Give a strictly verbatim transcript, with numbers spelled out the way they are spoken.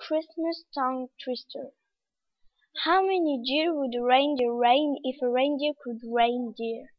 Christmas tongue twister. How many deer would a reindeer rain if a reindeer could reindeer?